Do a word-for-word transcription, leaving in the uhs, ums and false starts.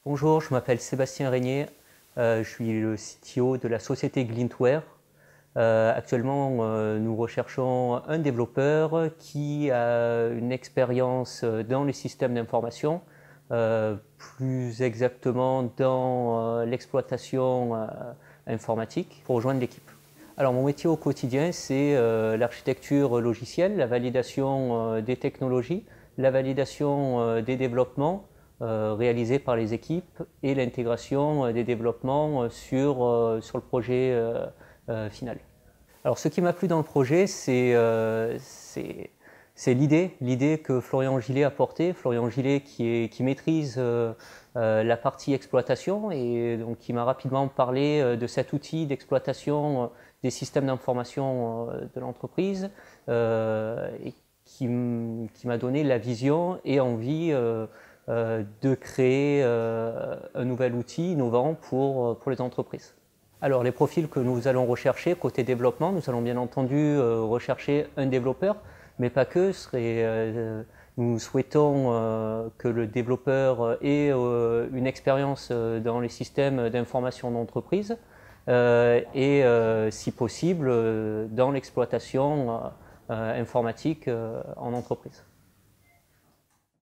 Bonjour, je m'appelle Sébastien Régnier, euh, je suis le C T O de la société Glintware. Euh, actuellement, euh, nous recherchons un développeur qui a une expérience dans les systèmes d'information, euh, plus exactement dans euh, l'exploitation euh, informatique, pour rejoindre l'équipe. Alors mon métier au quotidien, c'est euh, l'architecture logicielle, la validation euh, des technologies, la validation euh, des développements euh, réalisés par les équipes et l'intégration euh, des développements euh, sur, euh, sur le projet euh, euh, final. Alors ce qui m'a plu dans le projet, c'est euh, c'est l'idée, l'idée que Florian Gillet a portée. Florian Gillet qui, est, qui maîtrise euh, euh, la partie exploitation et donc qui m'a rapidement parlé euh, de cet outil d'exploitation euh, des systèmes d'information euh, de l'entreprise euh, et qui m'a donné la vision et envie euh, euh, de créer euh, un nouvel outil innovant pour, pour les entreprises. Alors les profils que nous allons rechercher côté développement, nous allons bien entendu euh, rechercher un développeur, mais pas que. Serait, euh, nous souhaitons euh, que le développeur ait euh, une expérience euh, dans les systèmes d'information d'entreprise euh, et euh, si possible euh, dans l'exploitation euh, informatique euh, en entreprise.